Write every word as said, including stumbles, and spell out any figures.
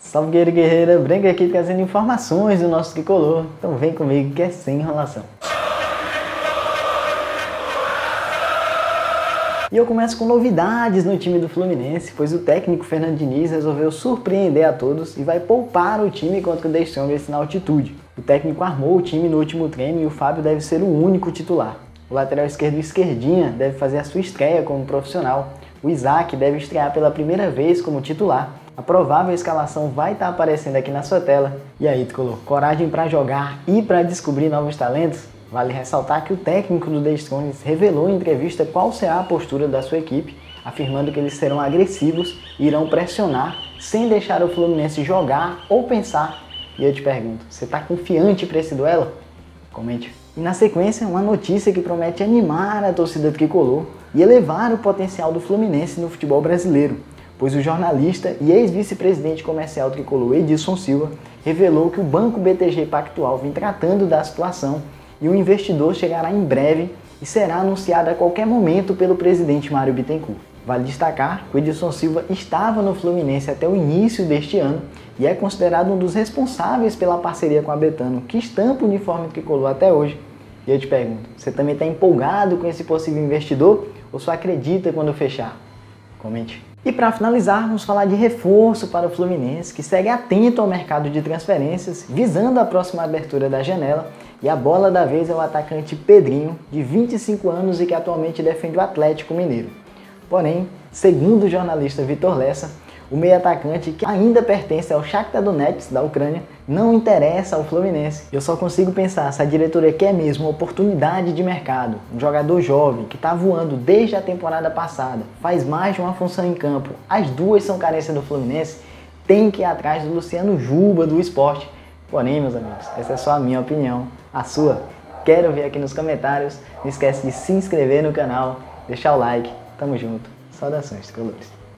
Salve guerreiro e guerreira, Branco aqui trazendo informações do nosso tricolor, então vem comigo que é sem enrolação. E eu começo com novidades no time do Fluminense, pois o técnico Fernando Diniz resolveu surpreender a todos e vai poupar o time contra o The Strongest na altitude. O técnico armou o time no último treino e o Fábio deve ser o único titular. O lateral esquerdo Esquerdinha deve fazer a sua estreia como profissional. O Isaac deve estrear pela primeira vez como titular. A provável escalação vai estar aparecendo aqui na sua tela. E aí, tricolor, coragem para jogar e para descobrir novos talentos? Vale ressaltar que o técnico do The Strongest revelou em entrevista qual será a postura da sua equipe, afirmando que eles serão agressivos e irão pressionar sem deixar o Fluminense jogar ou pensar. E eu te pergunto, você está confiante para esse duelo? Comente. E na sequência, uma notícia que promete animar a torcida tricolor e elevar o potencial do Fluminense no futebol brasileiro, pois o jornalista e ex-vice-presidente comercial tricolor Edilson Silva revelou que o Banco B T G Pactual vem tratando da situação e o investidor chegará em breve e será anunciado a qualquer momento pelo presidente Mário Bittencourt. Vale destacar que o Edilson Silva estava no Fluminense até o início deste ano e é considerado um dos responsáveis pela parceria com a Betano, que estampa o uniforme tricolor até hoje. E eu te pergunto, você também está empolgado com esse possível investidor ou só acredita quando fechar? Comente. E para finalizar, vamos falar de reforço para o Fluminense, que segue atento ao mercado de transferências, visando a próxima abertura da janela. E a bola da vez é o atacante Pedrinho, de vinte e cinco anos e que atualmente defende o Atlético Mineiro. Porém, segundo o jornalista Vitor Lessa, o meio-atacante, que ainda pertence ao Shakhtar Donetsk da Ucrânia, não interessa ao Fluminense. Eu só consigo pensar se a diretoria quer mesmo uma oportunidade de mercado, um jogador jovem que está voando desde a temporada passada, faz mais de uma função em campo, as duas são carência do Fluminense, tem que ir atrás do Luciano Juba do Sport. Porém, meus amigos, essa é só a minha opinião, a sua. Quero ver aqui nos comentários, não esquece de se inscrever no canal, deixar o like, tamo junto, saudações tricolores.